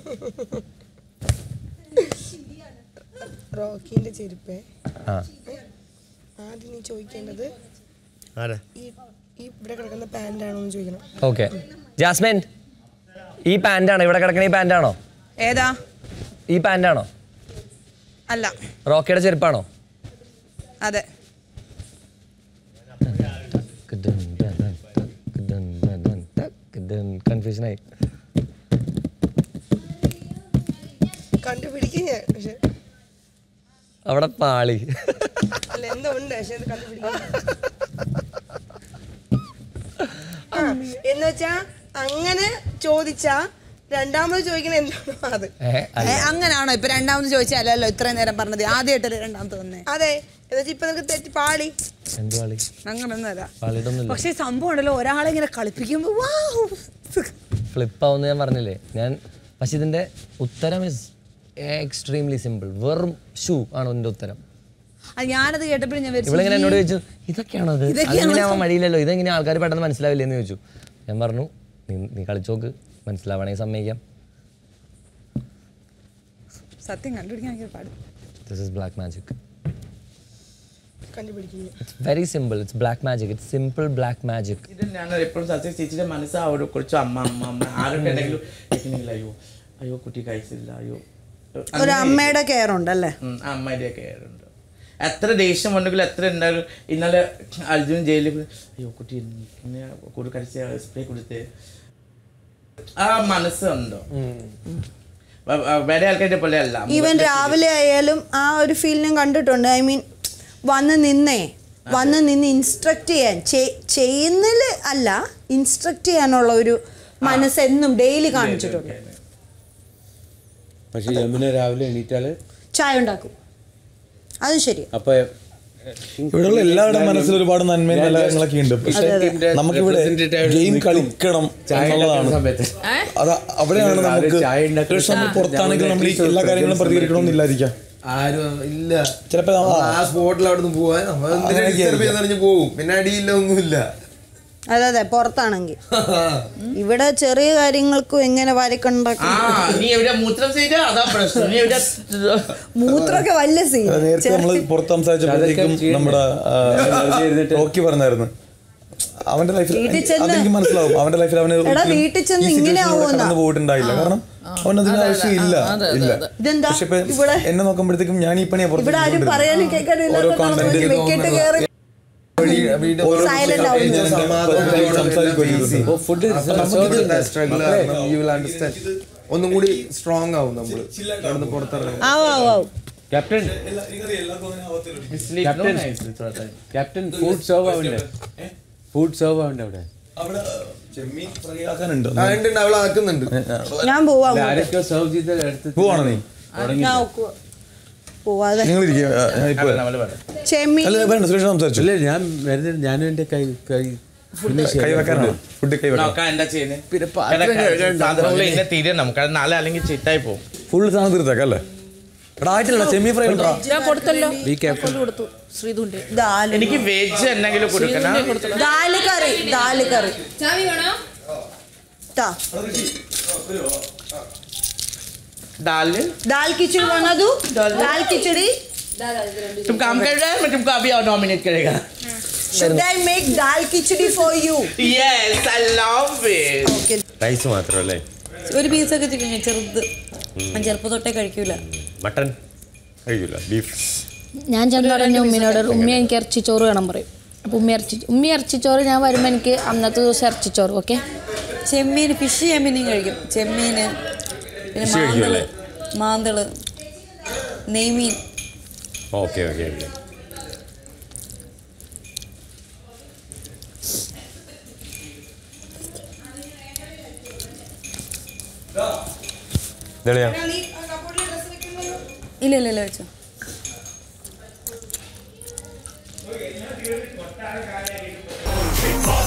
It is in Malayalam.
റോക്കിന്റെ ചെരുപ്പ്. ആദ്യം നീ ചോദിക്കേണ്ടത് ഈ ഇവിടെ കിടക്കുന്ന പാന്റാണോ എന്ന് ചോദിക്കണം. ഓക്കെ ജാസ്മിൻ, ഈ പാന്റാണോ ഇവിടെ കിടക്കുന്ന? ഈ പാന്റാണോ? ഏതാ? ഈ പാന്റാണോ? അല്ല. റോക്കിയുടെ ചെരുപ്പാണോ? അതെ. കൺഫ്യൂഷനായി. കണ്ടുപിടിക്കുക പക്ഷെ അവിടെ പാളി. അല്ല എന്തോ ഉണ്ട് പക്ഷെ അത് കണ്ടുപിടിക്കുക. എന്ന് വെച്ചാ അങ്ങനെ ചോദിച്ചാ രണ്ടാമത് ചോദിക്കണ എന്താണോ അത്. അങ്ങനാണോ? ഇപ്പൊ രണ്ടാമത് ചോദിച്ചാലല്ലോ ഇത്രയും നേരം പറഞ്ഞത്. ആദ്യമായിട്ടല്ലേ രണ്ടാമത് വന്നേ? അതെ. എന്നുവെച്ചാ ഇപ്പൊ നിനക്ക് തെറ്റി പാളി. അങ്ങനൊന്നുമല്ല. പക്ഷെ സംഭവം ഉണ്ടല്ലോ, ഒരാളെ ഇങ്ങനെ കളിപ്പിക്കുമ്പോ ഫ്ലിപ്പ് ആവുന്ന ഞാൻ പറഞ്ഞില്ലേ ഞാൻ. പക്ഷെ ഇതിന്റെ ഉത്തരം ഇസ് എക്സ്ട്രീംലി സിമ്പിൾ. വെറും ഷൂ ആണ് ഇതിന്റെ ഉത്തരം. ഞാനത് കേട്ടപ്പോഴും ഞാൻ ഇവളിങ്ങനെ എന്നോട് ചോദിച്ചു ഇതൊക്കെയാണോ അത്? അങ്ങനെ ആവാൻ വഴിയില്ലല്ലോ, ഇതെങ്ങനെ ആൾക്കാർ പെട്ടെന്ന് മനസ്സിലാവില്ലെന്ന് ചോദിച്ചു. ഞാൻ പറഞ്ഞു നീ കളിച്ചോക്ക്, മനസ്സിലാവണമെങ്കിൽ സമ്മതിക്കാം. സത്യം കണ്ടുപിടിക്കാൻ പാടും. This is black magic. കണ്ടുപിടിക്കുക. It's very simple. It's black magic. It's simple black magic. ഇത് ഞാൻ എപ്പോഴും സത്യം ചേച്ചിയുടെ മനസ്സ് അവരെ കുറിച്ച് അമ്മ അമ്മ അമ്മ ആരൊക്കെ ഉണ്ടെങ്കിലും കേൾക്കുന്നില്ല. അയ്യോ അയ്യോ കുട്ടി കഴിച്ചില്ല, അയ്യോ. ഒരു അമ്മയുടെ കെയർ ഉണ്ടല്ലേ? അമ്മയുടെ കെയർ ഉണ്ട്. എത്ര ദേഷ്യം ഉണ്ടെങ്കിലും എത്ര ഉണ്ടായാലും. ഇന്നലെ അർജുൻ ജയിലിൽ അയ്യോ കുട്ടി കൂടി കഴിച്ച സ്പ്രേ കൊടുത്ത് ആ മനസ്സുണ്ടോ? വേറെ ആൾക്കാരുടെ പോലെ അല്ല. ഈവൻ രാവിലെ ആയാലും ആ ഒരു ഫീൽ ഞാൻ കണ്ടിട്ടുണ്ട്. ഐ മീൻ വന്ന് നിന്ന് ഇൻസ്ട്രക്ട് ചെയ്യാൻ, ചെയ്യുന്നതിൽ അല്ല ഇൻസ്ട്രക്ട് ചെയ്യാനുള്ള ഒരു മനസ്സ് എന്നും ഡെയിലി കാണിച്ചിട്ടുണ്ട്. പക്ഷെ യമുന രാവിലെ എണീറ്റാല് ചായ ഉണ്ടാക്കും, അതും ശരി. അപ്പൊ ഇവിടെയുള്ള എല്ലാവരുടെ മനസ്സിൽ ഒരുപാട് നന്മയും നല്ലങ്ങളൊക്കെ ഉണ്ട്. പക്ഷെ നമുക്കിവിടെ ഗെയിം കളിക്കണം എന്നുള്ളതാണ്. അത് അവിടെയാണ് നമുക്ക്. നമ്മൾ പുറത്താണെങ്കിൽ നമ്മൾ ഈ എല്ലാ കാര്യങ്ങളും പ്രതികരിക്കണമെന്നില്ലായിരിക്കാം. ആരും ഇല്ല. ചിലപ്പോ ആ സ്പോട്ടിൽ അവിടെ നിന്ന് പോവാൻ പോകും. പിന്നെ അടിയില്ല, ഒന്നുമില്ല. അതെ പുറത്താണെങ്കിൽ. ഇവിടെ ചെറിയ കാര്യങ്ങൾക്കും എങ്ങനെ വരക്കുണ്ടാക്കും. മൂത്രമൊക്കെ വലിയ സീൻ. നേരത്തെ നമ്മള് പുറത്ത് സംസാരിച്ചപ്പോഴേക്കും നമ്മുടെ റോക്കി പറഞ്ഞായിരുന്നു അവന്റെ ലൈഫിൽ അതെനിക്ക് മനസ്സിലാവും. അവന്റെ ലൈഫിൽ അവന് കടന്നു പോയിട്ടുണ്ടായില്ല. കാരണം അവനതിന് ആവശ്യമില്ല. പക്ഷെ എന്നെ നോക്കുമ്പോഴത്തേക്കും ഞാൻ ഈ പണിയാ പുറത്ത് ഓരോ കോണ്ടന്റ് ഒന്നും കൂടി സ്ട്രോങ് ആവും നമ്മൾ പുറത്തിറങ്ങും. ക്യാപ്റ്റൻ ഫുഡ് സെർവ് ആവണ്ടേ? ഫുഡ് സെർവ് ആവണ്ടേ അവിടെ? അവൾ ആക്കുന്നുണ്ട്. ഞാൻ പോവാം. ആരൊക്കെ സെർവ് ചെയ്ത് പോവാണോ നീ? ഞാനും എന്റെ കൈ ഫുൾ സാധനം തീർത്തേക്കല്ലേ? സെമി ഫ്രൈ എനിക്ക് വെജ് എന്തെങ്കിലും കൊടുക്കണം. दाल खिचड़ी बना दूं? दाल खिचड़ी? तुम काम कर रहा है, मैं तुमको अभी और नॉमिनेट करेगा. Should I make dal khichdi for you? Yes, I love it. Okay. Rice മാത്രമല്ലേ? ഒരു പീസൊക്കെ ചിക്കൻ ചെറുത്. ഞാൻ ചെറുപ്പം തൊട്ടേ കഴിക്കൂല. മട്ടൺ കഴിക്കൂല? ബീഫ്? ഞാൻ ചെന്ന് പറഞ്ഞ ഉമ്മിനോട് ഉമ്മി എനിക്ക് ഇറച്ചിച്ചോറ് വേണം പറയും. അപ്പോൾ ഉമ്മി ഇറച്ചിച്ചോറ് ഞാൻ വരുമ്പോൾ എനിക്ക് അന്നത്തെ ദിവസം ഇറച്ചിച്ചോറ്. ഓക്കെ. ചെമ്മീൻ, ഫിഷ് ചെമ്മീനും കഴിക്കും. ചെമ്മീൻ, പിന്നെ മാന്തള്, നെയ്മീൻ. Okay okay okay. ഇല്ല ഇല്ല ഇല്ല വെച്ചോ. Big boss